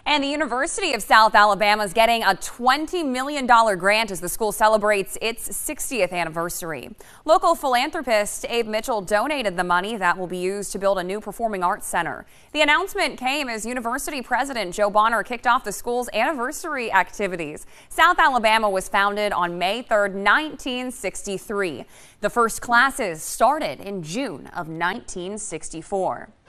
And the University of South Alabama is getting a $20 million grant as the school celebrates its 60th anniversary. Local philanthropist Abe Mitchell donated the money that will be used to build a new performing arts center. The announcement came as University President Joe Bonner kicked off the school's anniversary activities. South Alabama was founded on May 3rd, 1963. The first classes started in June of 1964.